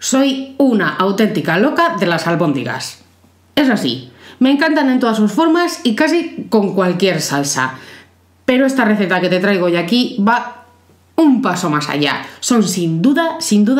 Soy una auténtica loca de las albóndigas. Es así, me encantan en todas sus formas y casi con cualquier salsa. Pero esta receta que te traigo hoy aquí va un paso más allá. Son sin duda,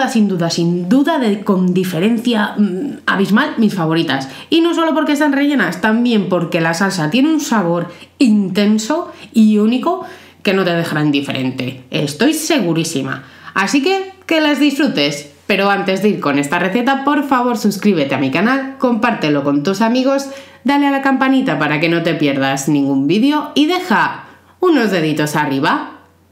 con diferencia abismal, mis favoritas. Y no solo porque están rellenas, también porque la salsa tiene un sabor intenso y único que no te dejará indiferente. Estoy segurísima. Así que las disfrutes. Pero antes de ir con esta receta, por favor suscríbete a mi canal, compártelo con tus amigos, dale a la campanita para que no te pierdas ningún vídeo y deja unos deditos arriba.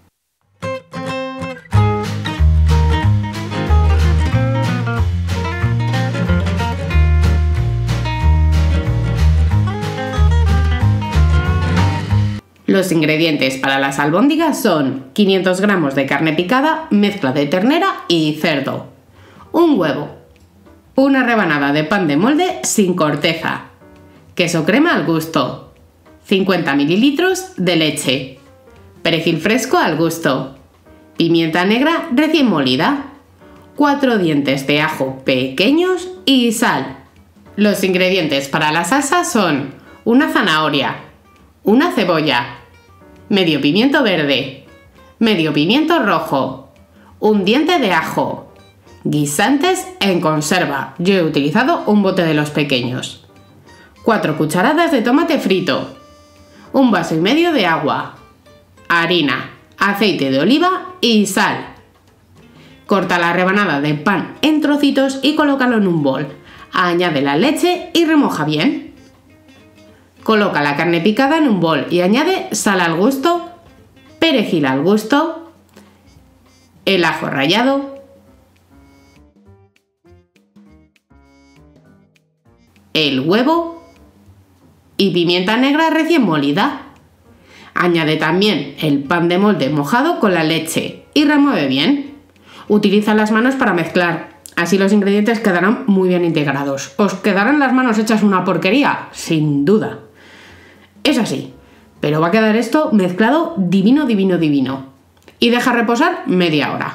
Los ingredientes para las albóndigas son 500 gramos de carne picada, mezcla de ternera y cerdo, un huevo, una rebanada de pan de molde sin corteza, queso crema al gusto, 50 mililitros de leche, perejil fresco al gusto, pimienta negra recién molida, 4 dientes de ajo pequeños y sal. Los ingredientes para la salsa son una zanahoria, una cebolla, medio pimiento verde, medio pimiento rojo, un diente de ajo, guisantes en conserva, yo he utilizado un bote de los pequeños, 4 cucharadas de tomate frito, un vaso y medio de agua, harina, aceite de oliva y sal. Corta la rebanada de pan en trocitos y colócalo en un bol. Añade la leche y remoja bien. Coloca la carne picada en un bol y añade sal al gusto, perejil al gusto, el ajo rallado, el huevo y pimienta negra recién molida. Añade también el pan de molde mojado con la leche y remueve bien. Utiliza las manos para mezclar, así los ingredientes quedarán muy bien integrados. ¿Os quedarán las manos hechas una porquería? Sin duda. Es así, pero va a quedar esto mezclado divino. Y deja reposar media hora.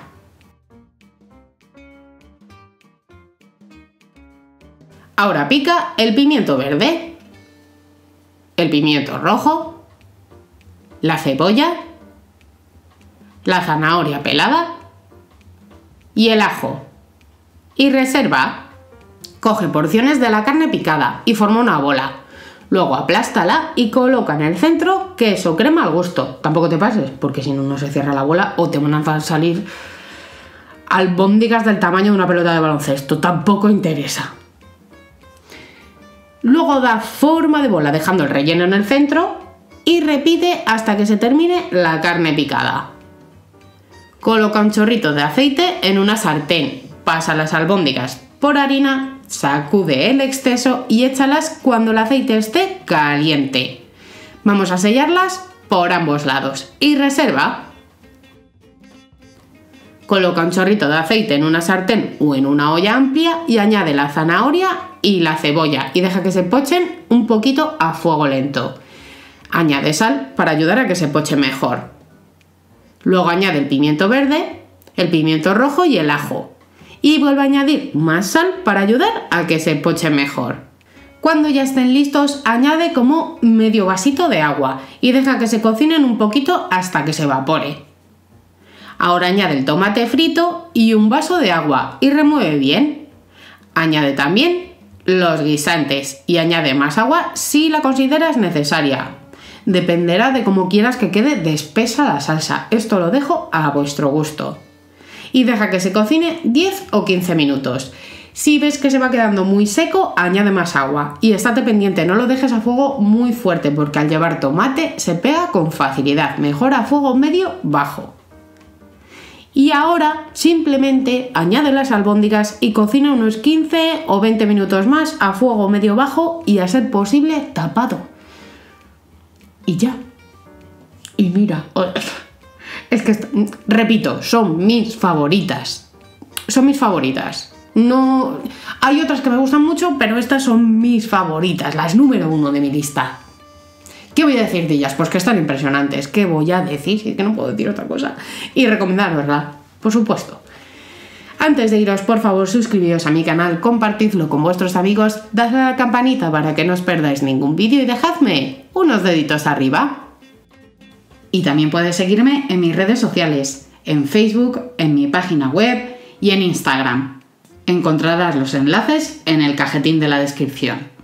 Ahora pica el pimiento verde, el pimiento rojo, la cebolla, la zanahoria pelada y el ajo. Y reserva. Coge porciones de la carne picada y forma una bola. Luego aplástala y coloca en el centro queso crema al gusto. Tampoco te pases, porque si no, no se cierra la bola o te van a salir albóndigas del tamaño de una pelota de baloncesto. Tampoco interesa. Luego da forma de bola dejando el relleno en el centro y repite hasta que se termine la carne picada. Coloca un chorrito de aceite en una sartén, pasa las albóndigas por harina, sacude el exceso y échalas cuando el aceite esté caliente. Vamos a sellarlas por ambos lados y reserva. Coloca un chorrito de aceite en una sartén o en una olla amplia y añade la zanahoria y la cebolla y deja que se pochen un poquito a fuego lento. Añade sal para ayudar a que se poche mejor. Luego añade el pimiento verde, el pimiento rojo y el ajo. Y vuelve a añadir más sal para ayudar a que se poche mejor. Cuando ya estén listos, añade como medio vasito de agua y deja que se cocinen un poquito hasta que se evapore. Ahora añade el tomate frito y un vaso de agua y remueve bien. Añade también los guisantes y añade más agua si la consideras necesaria. Dependerá de cómo quieras que quede de espesa la salsa. Esto lo dejo a vuestro gusto. Y deja que se cocine 10 o 15 minutos. Si ves que se va quedando muy seco, añade más agua. Y estate pendiente, no lo dejes a fuego muy fuerte porque al llevar tomate se pega con facilidad. Mejor a fuego medio bajo. Y ahora simplemente añade las albóndigas y cocina unos 15 o 20 minutos más a fuego medio bajo y a ser posible tapado. Y ya. Y mira, es que, repito, son mis favoritas. Son mis favoritas. No, hay otras que me gustan mucho, pero estas son mis favoritas, las número 1 de mi lista. ¿Qué voy a decir de ellas? Pues que están impresionantes. ¿Qué voy a decir? Es que no puedo decir otra cosa. Y recomendar, ¿verdad? Por supuesto. Antes de iros, por favor, suscribíos a mi canal, compartidlo con vuestros amigos, dadle a la campanita para que no os perdáis ningún vídeo y dejadme unos deditos arriba. Y también puedes seguirme en mis redes sociales, en Facebook, en mi página web y en Instagram. Encontrarás los enlaces en el cajetín de la descripción.